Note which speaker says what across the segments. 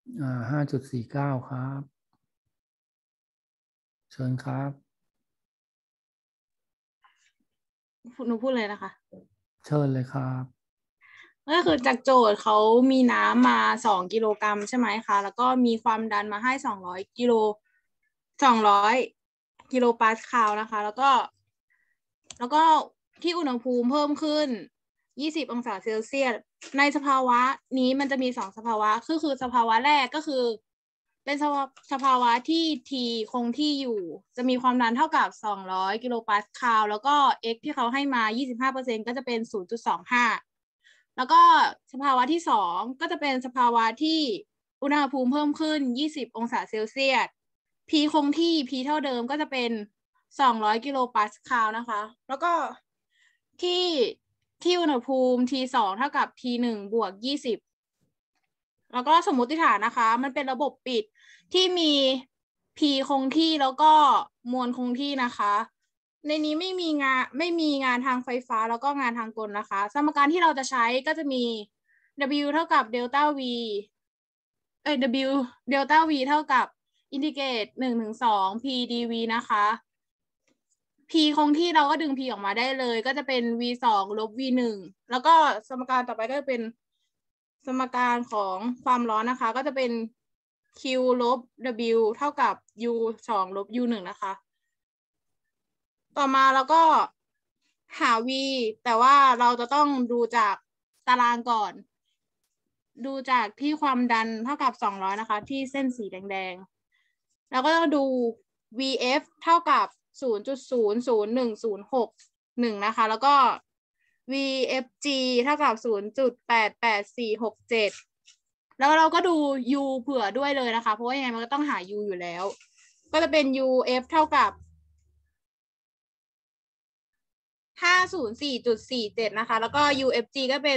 Speaker 1: 5.49ครับเชิญครับ
Speaker 2: หนูพูดเลยนะคะ
Speaker 1: เชิญเลยครับ
Speaker 2: ก็คือจากโจทย์เขามีน้ำมา2 กิโลกรัมใช่ไหมคะแล้วก็มีความดันมาให้200 กิโลปาสคาลนะคะแล้วก็ที่อุณหภูมิเพิ่มขึ้น20 องศาเซลเซียสในสภาวะนี้มันจะมี2 สภาวะคือสภาวะแรกก็คือเป็นสภาวะที่ T คงที่อยู่จะมีความดันเท่ากับ200 กิโลปาสคาลแล้วก็ x ที่เขาให้มา 25% ก็จะเป็น0.25แล้วก็สภาวะที่2ก็จะเป็นสภาวะที่อุณหภูมิเพิ่มขึ้น20 องศาเซลเซียส P คงที่ P เท่าเดิมก็จะเป็น200 กิโลปาสคาลนะคะแล้วก็ที่ที่อุณหภูมิ T2 เท่ากับ T1 บวก20แล้วก็สมมติฐานนะคะมันเป็นระบบปิดที่มี P คงที่แล้วก็มวลคงที่นะคะในนี้ไม่มีงานทางไฟฟ้าแล้วก็งานทางกลนะคะสมการที่เราจะใช้ก็จะมี W เท่ากับเดลต้า V W เดลต้า V เท่ากับอินทิเกรต1 ถึง 2 P dV นะคะ P คงที่เราก็ดึง P ออกมาได้เลยก็จะเป็น V2 ลบ V1 แล้วก็สมการต่อไปก็จะเป็นสมการของความร้อนนะคะก็จะเป็น Q ลบ W เท่ากับ U2 ลบ U1 นะคะต่อมาเราก็หา V แต่ว่าเราจะต้องดูจากตารางก่อนดูจากที่ความดันเท่ากับ200นะคะที่เส้นสีแดงๆแล้วก็ดู VF เท่ากับ0.001061นะคะแล้วก็ VFG เท่ากับ0.88467แล้วเราก็ดู U เผื่อด้วยเลยนะคะเพราะว่ายังไงมันก็ต้องหา U อยู่แล้วก็จะเป็น UF เท่ากับ504.47นะคะแล้วก็ UFG ก็เป็น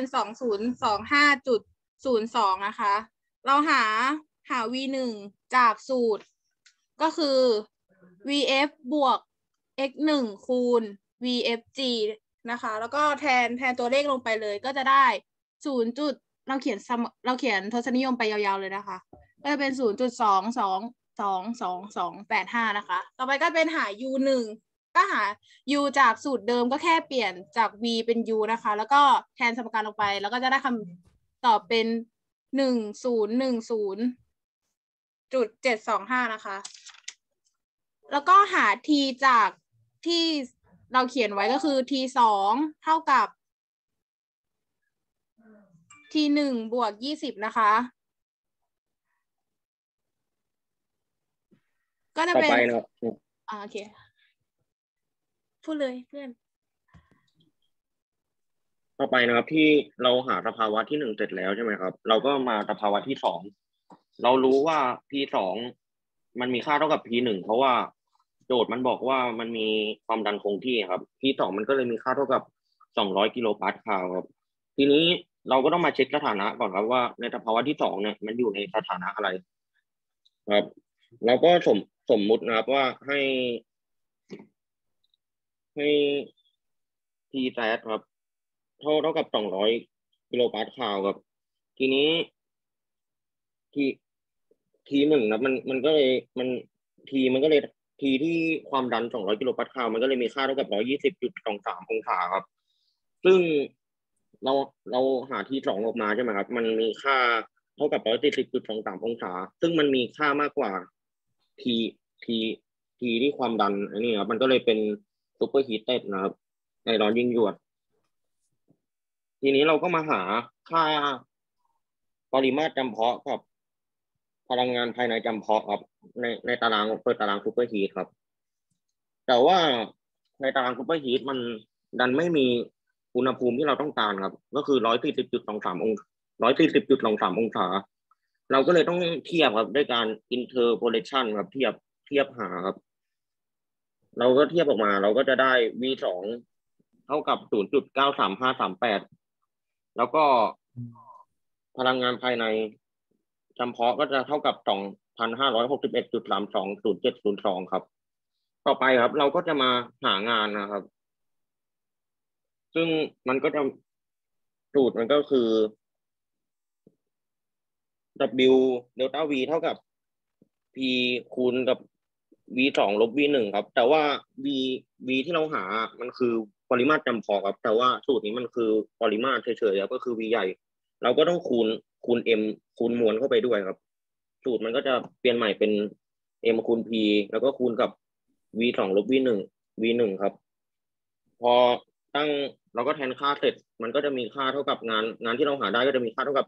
Speaker 2: 2025.02นะคะเราหา V1 จากสูตรก็คือ VF บวก x1 คูณ VFG นะคะแล้วก็แทนตัวเลขลงไปเลยก็จะได้0จุดเราเขียนทศนิยมไปยาวๆเลยนะคะก็จะเป็น0.22222285นะคะต่อไปก็เป็นหา U1 ก็หา u จากสูตรเดิมก็แค่เปลี่ยนจาก v เป็น u นะคะแล้วก็แทนสมการลงไปแล้วก็จะได้คำตอบเป็น1010.725นะคะแล้วก็หา t จากที่เราเขียนไว้ก็คือ t2 เท่ากับ t1 บวก20นะคะก็จะเป็น
Speaker 3: ต่อไปนะครับ
Speaker 2: โอเคพูดเลยเพื่อน
Speaker 3: ต่อไปนะครับที่เราหาสภาวะที่1เสร็จแล้วใช่ไหมครับเราก็มาสภาวะที่2เรารู้ว่า P2 มันมีค่าเท่ากับ P1 เพราะว่าโจทย์มันบอกว่ามันมีความดันคงที่ครับ P2 มันก็เลยมีค่าเท่ากับ200 กิโลปาสคาลครับทีนี้เราก็ต้องมาเช็คสถานะก่อนครับว่าในสภาวะที่2เนี่ยมันอยู่ในสถานะอะไรครับเราก็สมมุตินะครับว่าให้ T แซดครับเท่ากับ200 กิโลปาสคาลครับทีนี้ที1นะมันก็เลยมันก็เลยทีที่ความดัน200 กิโลปาสคาลมันก็เลยมีค่าเท่ากับ120.23 องศาครับซึ่งเราเราหาที2ออกมาใช่ไหมครับมันมีค่าเท่ากับ140.23 องศาซึ่งมันมีค่ามากกว่าทีทีทีที่ความดันอันนี้ครับมันก็เลยเป็นซูเปอร์ฮีทเต็ดนะครับไอร้อนยิ่งยวดทีนี้เราก็มาหาค่าปริมาตรจำเพาะกับพลังงานภายในจำเพาะครับในตารางเปิดตารางซูเปอร์ฮีทครับแต่ว่าในตารางซูเปอร์ฮีทมันดันไม่มีอุณหภูมิที่เราต้องการครับก็คือ140.23 องศาเราก็เลยต้องเทียบครับด้วยการ interpolation ครับเทียบหาครับเราก็เทียบออกมาเราก็จะได้ V2 เท่ากับ0.93538แล้วก็พลังงานภายในจำเพาะก็จะเท่ากับ2,561.320702ครับต่อไปครับเราก็จะมาหางานนะครับซึ่งมันก็จะสูตรมันก็คือ W เดลต้า V เท่ากับ P คูณกับ V สองลบ V หนึ่งครับแต่ว่า V ที่เราหามันคือปริมาตรจำเพาะครับแต่ว่าสูตรนี้มันคือปริมาตรเฉยๆครับก็คือ V ใหญ่เราก็ต้องคูณ M คูณมวลเข้าไปด้วยครับสูตรมันก็จะเปลี่ยนใหม่เป็น M คูณ P แล้วก็คูณกับ V สองลบ V หนึ่ง V หนึ่งครับพอตั้งเราก็แทนค่าเสร็จมันก็จะมีค่าเท่ากับงานที่เราหาได้ก็จะมีค่าเท่ากับ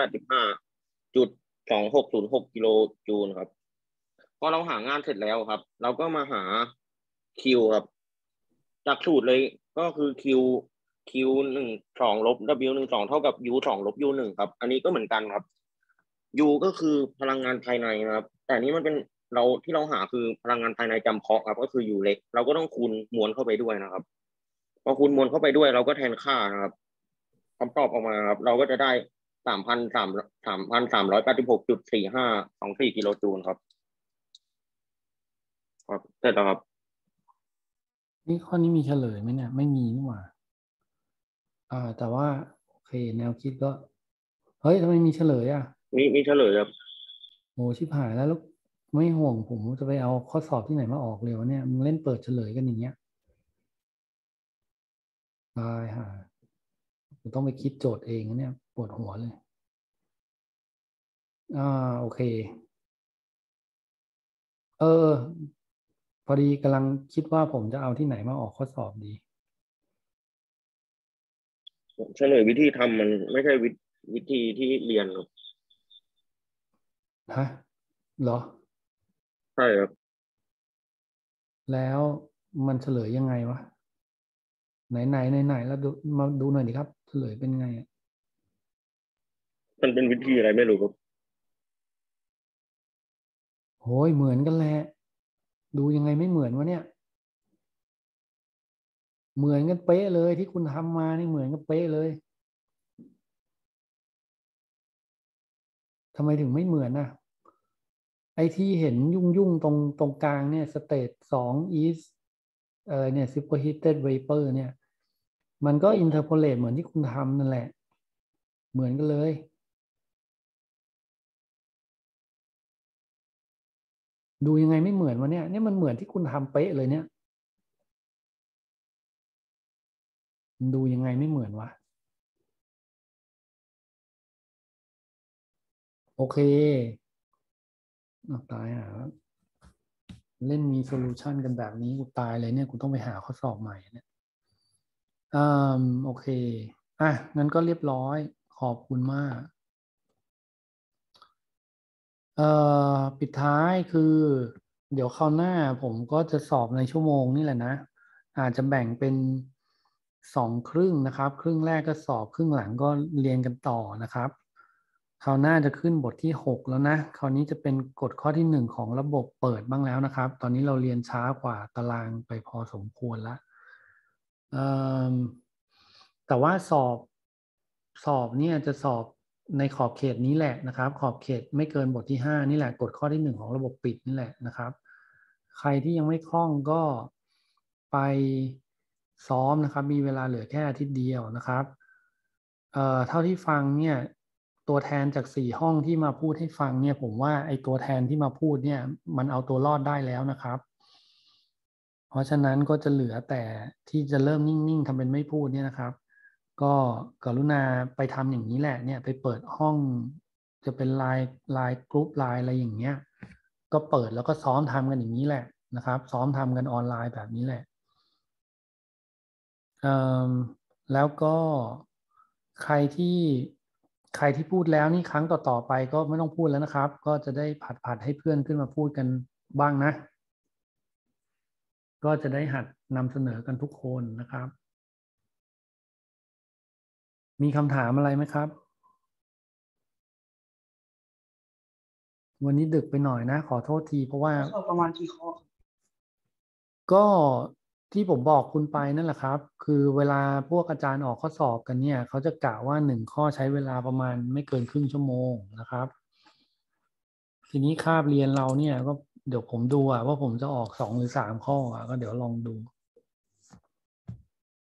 Speaker 3: 285.2606กิโลจูลครับพอเราหางานเสร็จแล้วครับเราก็มาหา Q ครับจากสูตรเลยก็คือ Q หนึ่งสองลบ W หนึ่งสองเท่ากับ U สองลบ U หนึ่งครับอันนี้ก็เหมือนกันครับ U ก็คือพลังงานภายในนะครับแต่นี้มันเป็นเราที่เราหาคือพลังงานภายในจำเพาะครับก็คือ U เล็กเราก็ต้องคูณมวลเข้าไปด้วยนะครับพอคูณมวลเข้าไปด้วยเราก็แทนค่านะครับคำตอบออกมาครับเราก็จะได้3,386.4524กิโลจูลครับครับเสร็จแล้วครับ
Speaker 1: นี่ข้อนี้มีเฉลยไหมเนี่ยไม่มีนี่หว่าแต่ว่าโอเคแนวคิดก็เฮ้ยทำไมมีเฉลยอ่ะ
Speaker 3: มีเฉลยครับ
Speaker 1: โหชิบหายแล้วไม่ห่วงผมจะไปเอาข้อสอบที่ไหนมาออกเลยวะเนี่ยมึงเล่นเปิดเฉลยกันอย่างเงี้ยตายห่าผมต้องไปคิดโจทย์เองนะเนี่ยปวดหัวเลยโอเคพอดีกำลังคิดว่าผมจะเอาที่ไหนมาออกข้อสอบดี
Speaker 3: เฉลยวิธีทำมันไม่ใช่วิธีที่เรียนครับ
Speaker 1: ฮะเหรอ
Speaker 3: ใช่ครับ
Speaker 1: แล้วมันเฉลยยังไงวะไหนแล้วดูมาดูหน่อยดิครับเฉลยเป็นไงอะ
Speaker 3: มันเป็นวิธีอะไรไม่รู้ครับ
Speaker 1: โอ้ยเหมือนกันแหละดูยังไงไม่เหมือนวะเนี่ยเหมือนกันเป๊ะเลยที่คุณทำมานี่เหมือนกันเป๊ะเลยทำไมถึงไม่เหมือนน่ะไอที่เห็นยุ่งตรงกลางเนี่ยสเตจ2 is เนี่ย superheated vapor เนี่ยมันก็ interpolate เหมือนที่คุณทำนั่นแหละเหมือนกันเลยดูยังไงไม่เหมือนวะเนี่ยมันเหมือนที่คุณทำเป๊ะเลยเนี่ยมันดูยังไงไม่เหมือนวะโอเคตายอ่ะเล่นมีโซลูชันกันแบบนี้กูตายเลยเนี่ยกูต้องไปหาข้อสอบใหม่เนี่ยโอเคงั้นก็เรียบร้อยขอบคุณมากปิดท้ายคือเดี๋ยวคราวหน้าผมก็จะสอบในชั่วโมงนี่แหละนะอาจจะแบ่งเป็น2 ครึ่งนะครับครึ่งแรกก็สอบครึ่งหลังก็เรียนกันต่อนะครับคราวหน้าจะขึ้นบทที่6แล้วนะคราวนี้จะเป็นกฎข้อที่1ของระบบเปิดบ้างแล้วนะครับตอนนี้เราเรียนช้ากว่าตารางไปพอสมควรแล้วแต่ว่าสอบเนี่ยจะสอบในขอบเขตนี้แหละนะครับขอบเขตไม่เกินบทที่5นี่แหละกฎข้อที่1ของระบบปิดนี่แหละนะครับใครที่ยังไม่คล่องก็ไปซ้อมนะครับมีเวลาเหลือแค่อาทิตย์เดียวนะครับเท่าที่ฟังเนี่ยตัวแทนจาก4 ห้องที่มาพูดให้ฟังเนี่ยผมว่าไอ้ตัวแทนที่มาพูดเนี่ยมันเอาตัวรอดได้แล้วนะครับเพราะฉะนั้นก็จะเหลือแต่ที่จะเริ่มนิ่งๆทำเป็นไม่พูดเนี่ยนะครับก็กรุณาไปทำอย่างนี้แหละเนี่ยไปเปิดห้องจะเป็นไลน์กรุ๊ปไลน์อะไรอย่างเงี้ยก็เปิดแล้วก็ซ้อมทำกันอย่างนี้แหละนะครับซ้อมทำกันออนไลน์แบบนี้แหละแล้วก็ใครที่ใครที่พูดแล้วนี่ครั้งต่อไปก็ไม่ต้องพูดแล้วนะครับก็จะได้ผัดให้เพื่อนขึ้นมาพูดกันบ้างนะก็จะได้หัดนำเสนอกันทุกคนนะครับมีคำถามอะไรไหมครับวันนี้ดึกไปหน่อยนะขอโทษทีเพราะว่า
Speaker 4: สอบประมาณกี่ข้อ
Speaker 1: ก็ที่ผมบอกคุณไปนั่นแหละครับคือเวลาพวกอาจารย์ออกข้อสอบกันเนี่ยเขาจะกะว่า1 ข้อใช้เวลาประมาณไม่เกินครึ่งชั่วโมงนะครับทีนี้คาบเรียนเราเนี่ยก็เดี๋ยวผมดูว่าผมจะออก2 หรือ 3 ข้อก็เดี๋ยวลองดู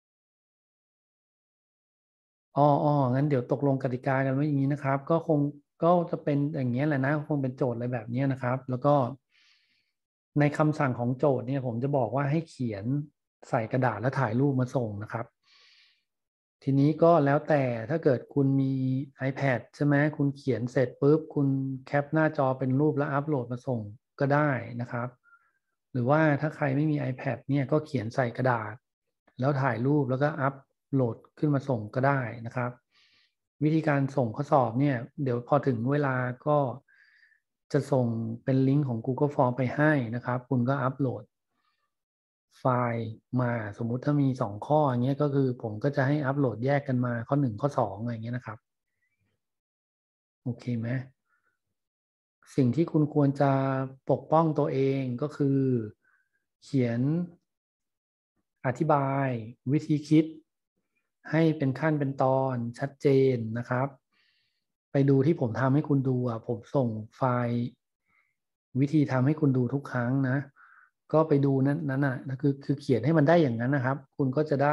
Speaker 1: งั้นเดี๋ยวตกลงกติกากันไว้อย่างนี้นะครับก็คงก็จะเป็นอย่างเงี้ยแหละนะคงเป็นโจทย์อะไรแบบนี้นะครับ แล้วก็ในคำสั่งของโจทย์เนี่ยผมจะบอกว่าให้เขียนใส่กระดาษแล้วถ่ายรูปมาส่งนะครับ ทีนี้ก็แล้วแต่ถ้าเกิดคุณมี iPad ใช่ไหมคุณเขียนเสร็จปุ๊บคุณแคปหน้าจอเป็นรูปแล้วอัปโหลดมาส่งก็ได้นะครับ หรือว่าถ้าใครไม่มี iPad เนี่ยก็เขียนใส่กระดาษ แล้วถ่ายรูปแล้วก็อัปโหลดขึ้นมาส่งก็ได้นะครับ วิธีการส่งข้อสอบเนี่ยเดี๋ยวพอถึงเวลาก็จะส่งเป็นลิงก์ของ Google Form ไปให้นะครับ คุณก็อัปโหลดไฟล์มาสมมุติถ้ามี2 ข้ออย่างเงี้ยก็คือผมก็จะให้อัปโหลดแยกกันมาข้อ1ข้อ2อะไรอย่างเงี้ยนะครับโอเคไหมสิ่งที่คุณควรจะปกป้องตัวเองก็คือเขียนอธิบายวิธีคิดให้เป็นขั้นเป็นตอนชัดเจนนะครับไปดูที่ผมทำให้คุณดูผมส่งไฟล์วิธีทำให้คุณดูทุกครั้งนะก็ไปดูนั้นน่ะคือเขียนให้มันได้อย่างนั้นนะครับ คุณก็จะได้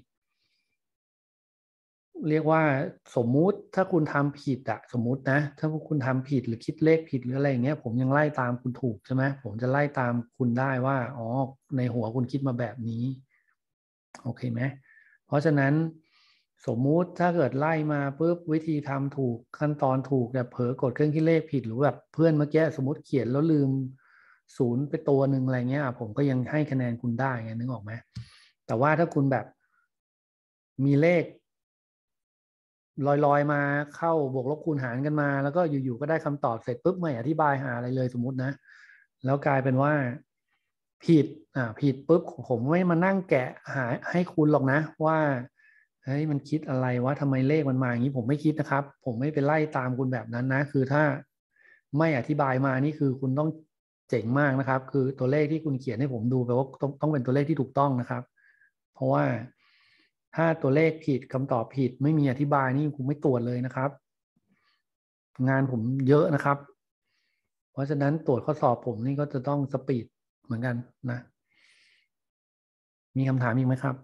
Speaker 1: เรียกว่าสมมุติถ้าคุณทำผิดสมมุตินะถ้าคุณทำผิดหรือคิดเลขผิดหรืออะไรอย่างเงี้ยผมยังไล่ตามคุณถูกใช่ไหมผมจะไล่ตามคุณได้ว่าอ๋อในหัวคุณคิดมาแบบนี้โอเคไหมเพราะฉะนั้นสมมุติถ้าเกิดไล่มาปุ๊บวิธีทำถูกขั้นตอนถูกแต่เผลอกดเครื่องคิดเลขผิดหรือแบบเพื่อนเมื่อกี้สมมติเขียนแล้วลืม0ไปตัวหนึ่งอะไรเงี้ยผมก็ยังให้คะแนนคุณได้ไงนึกออกไหมแต่ว่าถ้าคุณแบบมีเลขลอยมาเข้าบวกลบคูณหารกันมาแล้วก็อยู่ๆก็ได้คำตอบเสร็จปุ๊บไม่อธิบายหาอะไรเลยสมมุตินะแล้วกลายเป็นว่าผิดผิดปุ๊บผมไม่มานั่งแกะหาให้คุณหรอกนะว่าเฮ้ยมันคิดอะไรวะทำไมเลขมันมาอย่างนี้ผมไม่คิดนะครับผมไม่ไปไล่ตามคุณแบบนั้นนะคือถ้าไม่อธิบายมานี่คือคุณต้องเจ๋งมากนะครับคือตัวเลขที่คุณเขียนให้ผมดูแปลว่าต้องเป็นตัวเลขที่ถูกต้องนะครับ เพราะว่าถ้าตัวเลขผิดคำตอบผิดไม่มีอธิบายนี่ผมไม่ตรวจเลยนะครับ งานผมเยอะนะครับ เพราะฉะนั้นตรวจข้อสอบผมนี่ก็จะต้องสปีดเหมือนกันนะ มีคำถามอีกไหมครับ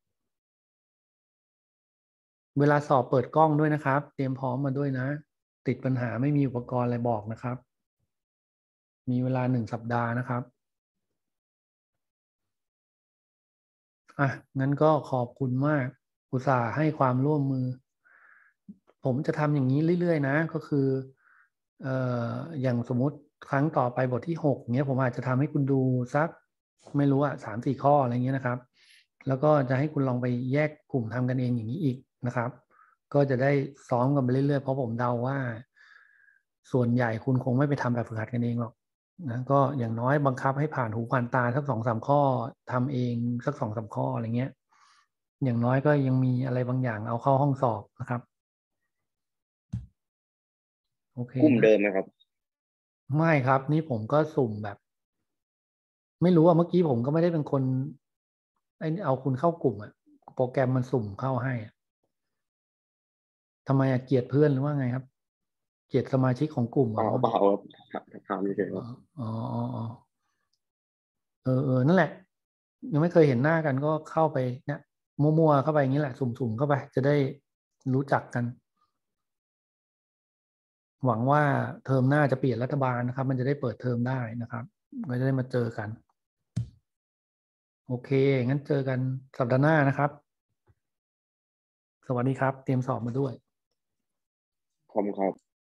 Speaker 1: เวลาสอบเปิดกล้องด้วยนะครับ เตรียมพร้อมมาด้วยนะ ติดปัญหาไม่มีอุปกรณ์อะไรบอกนะครับ มีเวลา1 สัปดาห์นะครับงั้นก็ขอบคุณมากอุตส่าห์ให้ความร่วมมือ ผมจะทำอย่างนี้เรื่อยๆนะก็คืออย่างสมมุติครั้งต่อไปบทที่6เนี้ยผมอาจจะทำให้คุณดูสักไม่รู้3-4 ข้ออะไรเงี้ยนะครับ แล้วก็จะให้คุณลองไปแยกกลุ่มทำกันเองอย่างนี้อีกนะครับ ก็จะได้ซ้อมกันไปเรื่อยๆเพราะผมเดาว่า ส่วนใหญ่คุณคงไม่ไปทำแบบฝึกหัดกันเองหรอกนะก็อย่างน้อยบังคับให้ผ่านหูผ่านตาสัก2-3 ข้อทำเองสัก2-3 ข้ออะไรเงี้ยอย่างน้อยก็ยังมีอะไรบางอย่างเอาเข้าห้องสอบนะครับโอเค
Speaker 3: กลุ่ม
Speaker 1: นะ
Speaker 3: เดิมไหมครับ
Speaker 1: ไม่ครับนี่ผมก็สุ่มแบบ ไม่รู้เมื่อกี้ผมก็ไม่ได้เป็นคนเอาคุณเข้ากลุ่มโปรแกรมมันสุ่มเข้าให้ทำไมเกลียดเพื่อนหรือว่าไงครับ เกลียดสมาชิกของกลุ่มเหรอ
Speaker 3: เปล่าครับถามเฉยๆครับ
Speaker 1: อ๋ออ๋ออ๋อนั่นแหละยังไม่เคยเห็นหน้ากันก็เข้าไปเนี่ยมั่วๆเข้าไปอย่างนี้แหละสุ่มๆเข้าไปจะได้รู้จักกัน หวังว่าเทอมหน้าจะเปลี่ยนรัฐบาลนะครับ มันจะได้เปิดเทอมได้นะครับก็จะได้มาเจอกัน โอเค งั้นเจอกันสัปดาห์หน้านะครับ สวัสดีครับ เตรียมสอบมาด้วย
Speaker 3: ขอบคุณครับ